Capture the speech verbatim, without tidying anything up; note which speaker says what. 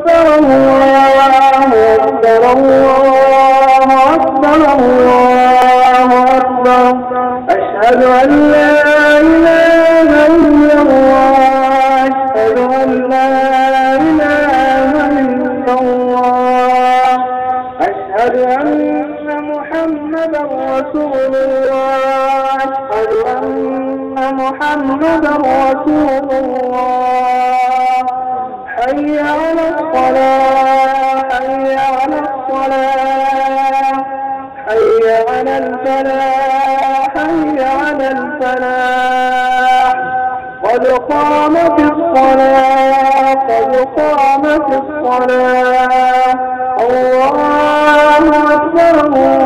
Speaker 1: أكبر الله أكبر الله أكبر أشهد أن لا إله إلا الله أشهد أن لا إله إلا الله أشهد أن محمدا رسول الله أشهد أن محمدا رسول الله حي على الصلاة حي على الصلاة حي على الفلاح حي على الفلاح قد قامت الصلاة قد قامت الصلاة الله أكبر الله